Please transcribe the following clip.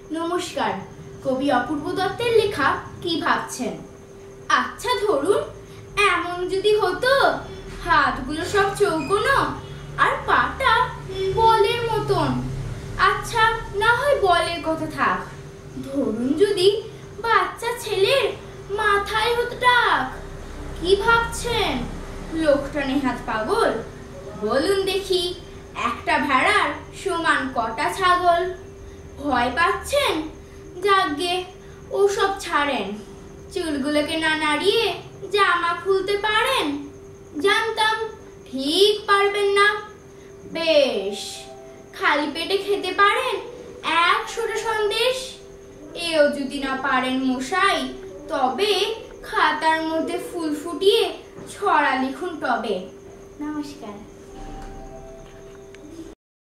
নমস্কার। কবি অপূর্ব দত্তের লেখা কি ভাবছেন? আচ্ছা ধরুন, এমন যদি হতো হাতগুলো সব চৌকোনো আর পাটা বলের মতন। আচ্ছা, না হয় বলের কথা থাক, ধরুন যদি বাচ্চা ছেলের মাথায় হতো টাক। কি ভাবছেন? লোকটা নেহাত পাগল। বলুন দেখি, একটা ভেড়ার সমান কটা ছাগল? ভয় পাচ্ছেন? যাকগে, ওসব ছাড়েন। চুলগুলোকে না নাড়িয়ে জামা খুলতে পারেন? জানতাম ঠিক পারবেন না। বেশ, খালি পেটে খেতে পারেন 100টা সন্দেশ? এও যদি না পারেন মশাই, তবে খাতার মধ্যে ফুল ফুটিয়ে ছড়া লিখুন টবে। নমস্কার।